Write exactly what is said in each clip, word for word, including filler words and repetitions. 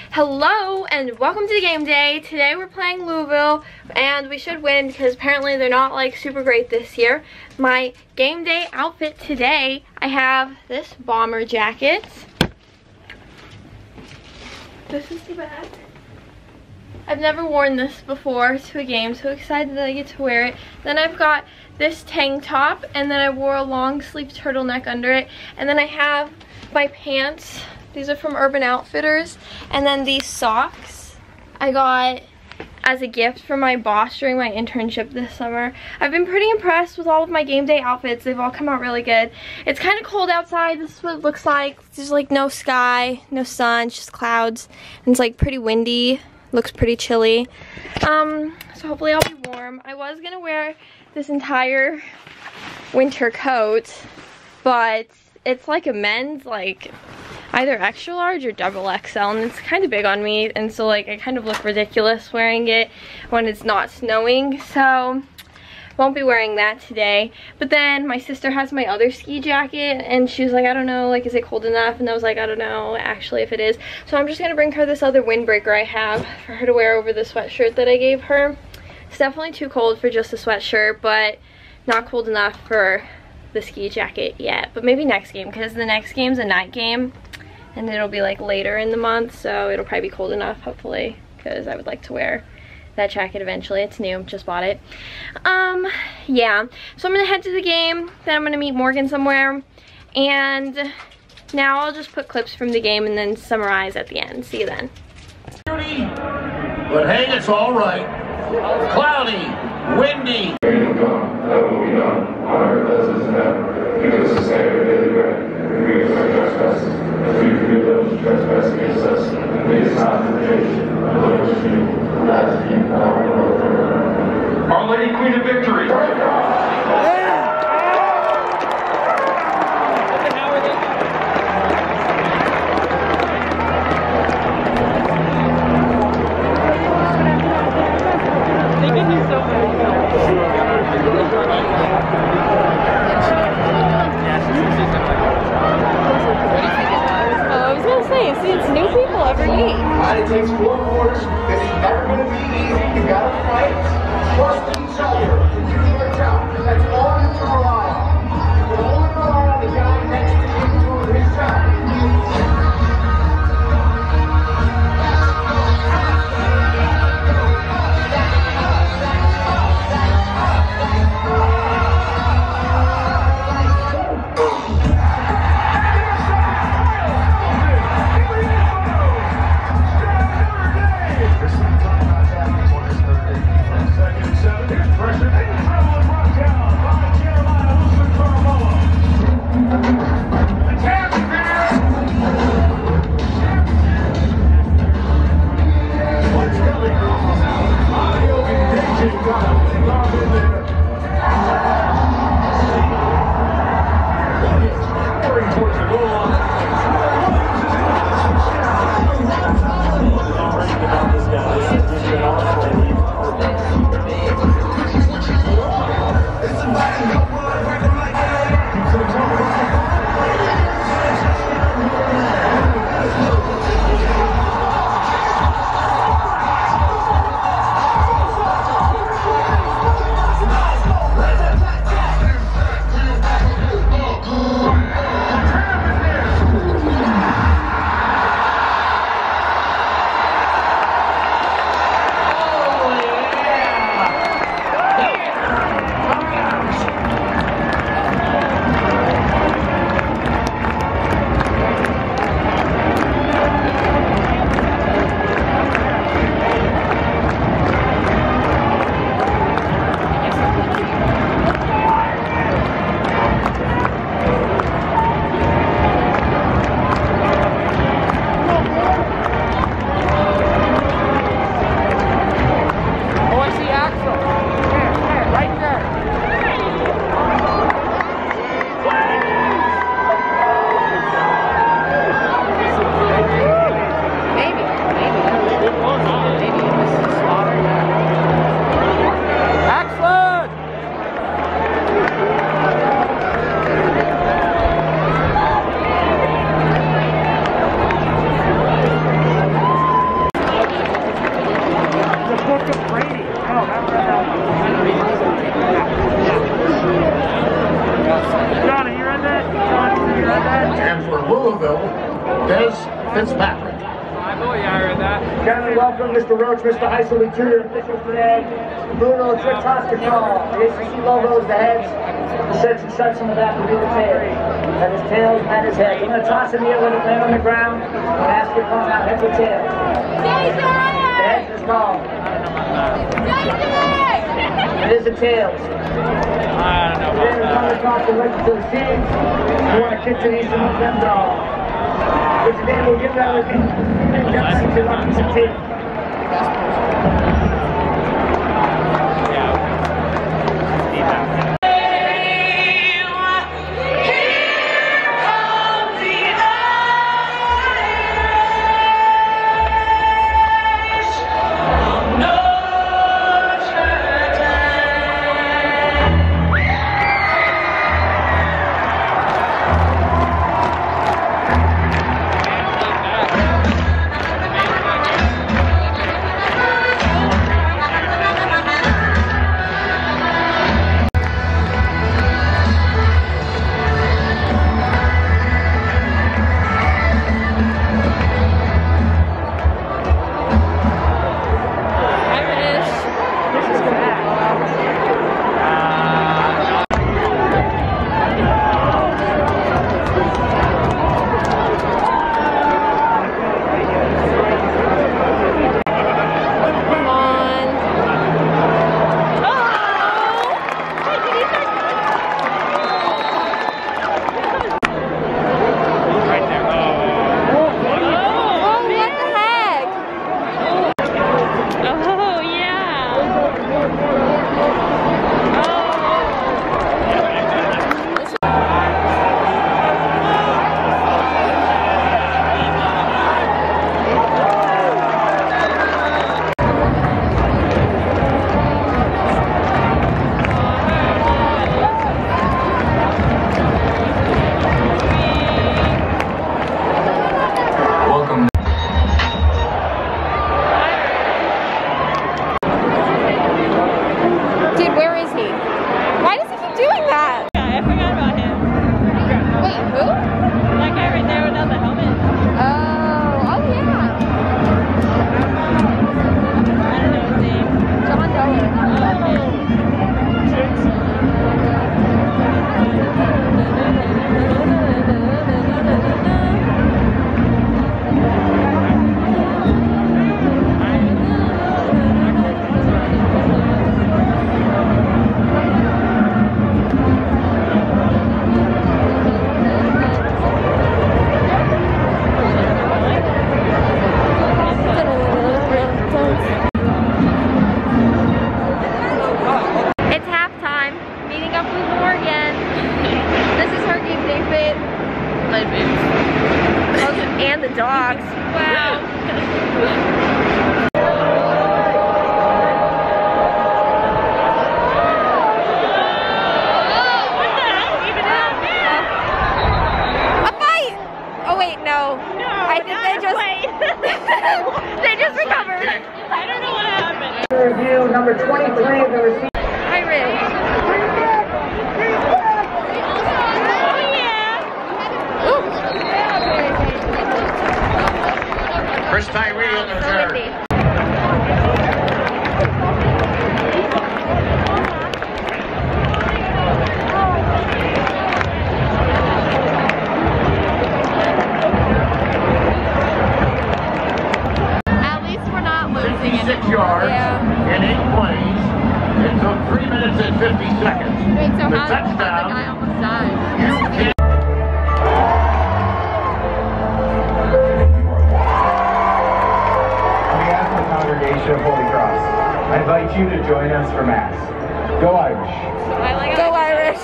Hello and welcome to the game day. Today we're playing Louisville and we should win because apparently they're not like super great this year. My game day outfit today, I have this bomber jacket. This is the back. I've never worn this before to a game, so excited that I get to wear it. Then I've got this tank top and then I wore a long sleeve turtleneck under it. And then I have my pants. These are from Urban Outfitters. And then these socks I got as a gift from my boss during my internship this summer. I've been pretty impressed with all of my game day outfits. They've all come out really good. It's kind of cold outside. This is what it looks like. There's like no sky, no sun, it's just clouds. And it's like pretty windy. Looks pretty chilly. Um, so hopefully I'll be warm. I was gonna wear this entire winter coat, but it's like a men's, like either extra large or double X L, and it's kind of big on me, and so like I kind of look ridiculous wearing it when it's not snowing, so won't be wearing that today. But then my sister has my other ski jacket and she was like, I don't know, like is it cold enough? And I was like, I don't know actually if it is. So I'm just gonna bring her this other windbreaker I have for her to wear over the sweatshirt that I gave her. It's definitely too cold for just a sweatshirt, but not cold enough for the ski jacket yet. But maybe next game, because the next game's a night game and it'll be like later in the month, so it'll probably be cold enough hopefully, because I would like to wear that jacket eventually. It's new, just bought it. Um yeah, so I'm gonna head to the game, then I'm gonna meet Morgan somewhere, and now I'll just put clips from the game and then summarize at the end. See you then. But hey, it's all right. Cloudy, windy. That will be done on earth as it is in heaven. Give us this day our daily bread, and forgive us our trespasses, as we forgive those who trespass against us. And lead us not into temptation, but deliver us from evil. For that is the kingdom, power, and glory forever. Our Lady, Queen of Victory. It takes four quarters. This is never going to be easy. You got to fight. Trust each other to do your job. That's all you can rely on. You can only rely on the guy next to you doing his job. Second and seven, here's pressure. Kindly welcome Mister Roach, Mister Heisel, the tutor officials today. Bruno, it's your toss to call. The A C C logo is the heads. The sets and sets on the back will be the tails. That is tails, that is heads. I'm going to toss in the air, let it land on the ground, and ask your phone out, heads or tails. The heads is called. It is the tails. I don't know about Then we're going to toss the right to the teams. You want to kick to these and let them draw. Which then will give that a and that's to the team. And the dogs. Wow. A fight! Oh wait, no. No, I think they just they just recovered. I don't know what happened. Review number twenty-three of the receipt. Hi, Rick. Chris Tyree on the So turn. windy. At least we're not losing it. fifty-six yards Yeah. in eight plays. It took three minutes and fifty seconds. Wait, so the how did the touchdown. guy almost died? You can On behalf of the congregation of Holy Cross, I invite you to join us for Mass. Go Irish! I like Go Irish!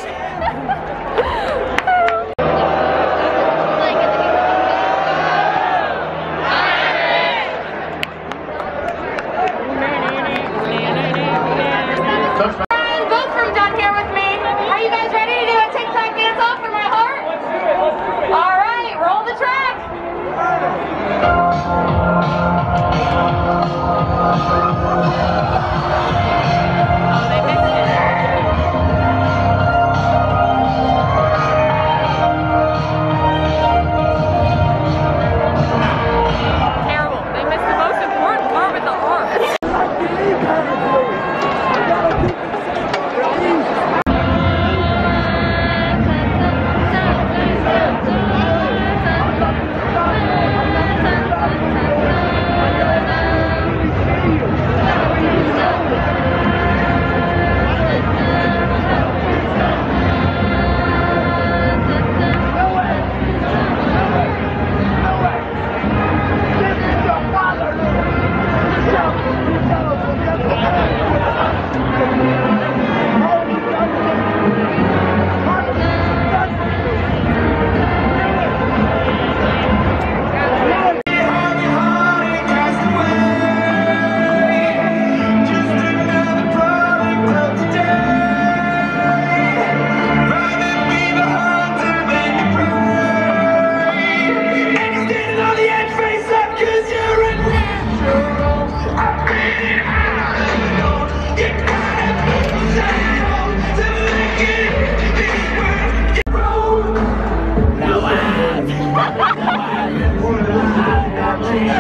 Both from done here with me. Are you guys ready to do a tic-tac dance off for my heart? All right, roll the track. Oh, they mixed it.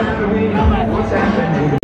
What's happening?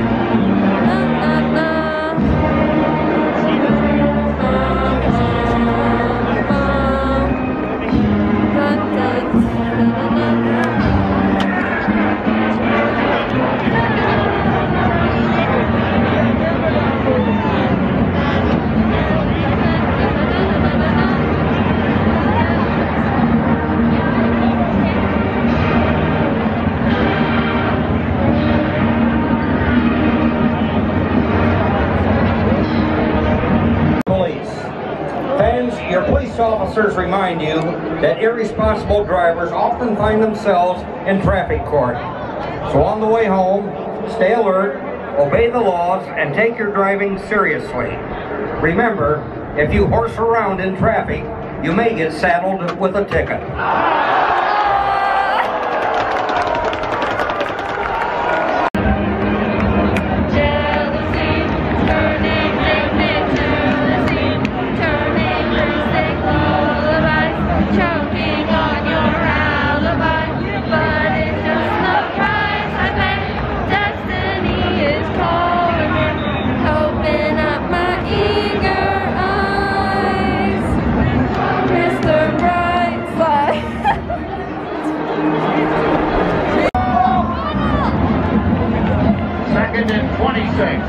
Your police officers remind you that irresponsible drivers often find themselves in traffic court. So on the way home, stay alert, obey the laws, and take your driving seriously. Remember, if you horse around in traffic, you may get saddled with a ticket. Second and twenty-six.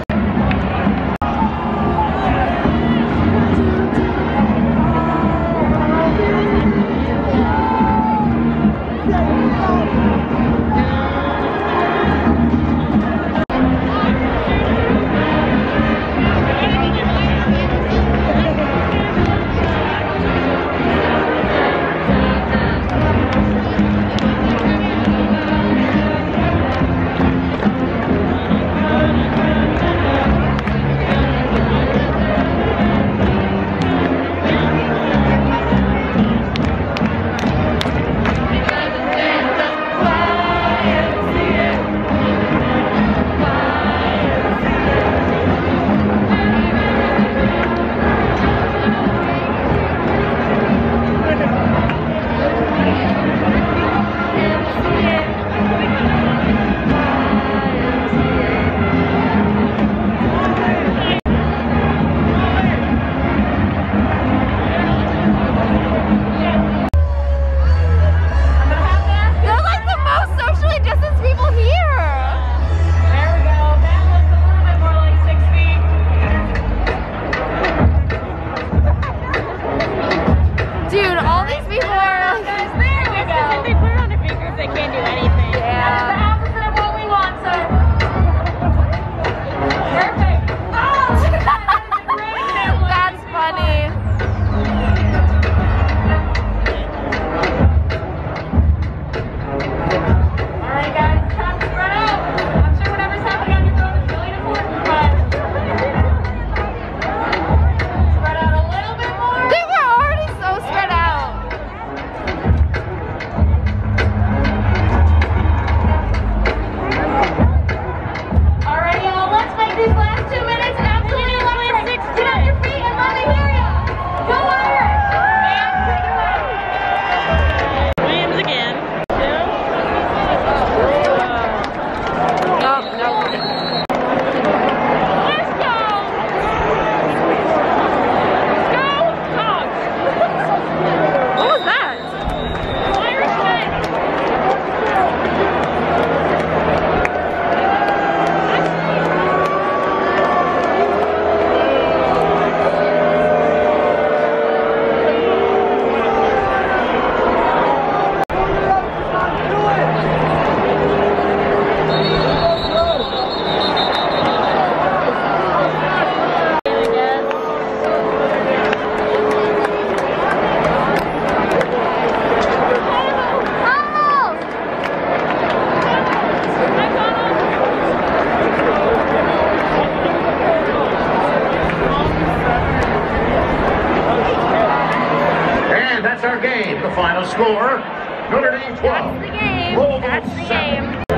That's our game. The final score, Notre Dame twelve. That's the game. Louisville That's the seven. game.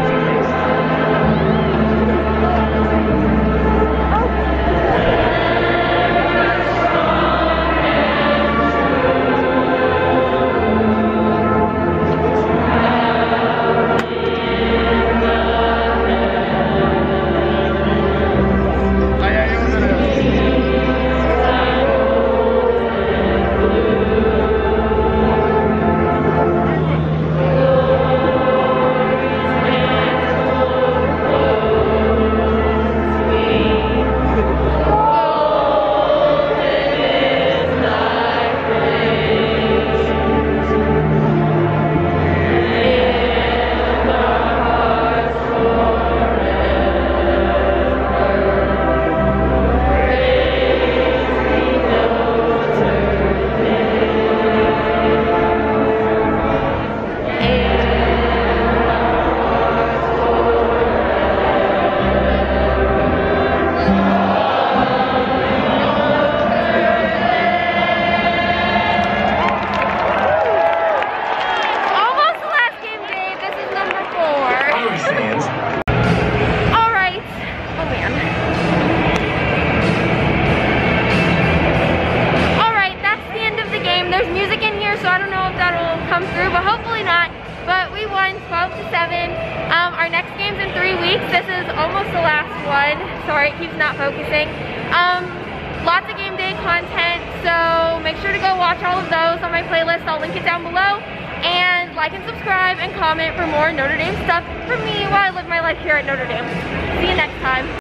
Thank you. sorry, it keeps not focusing. Um, lots of game day content, so make sure to go watch all of those on my playlist. I'll link it down below. And like and subscribe and comment for more Notre Dame stuff from me while I live my life here at Notre Dame. See you next time.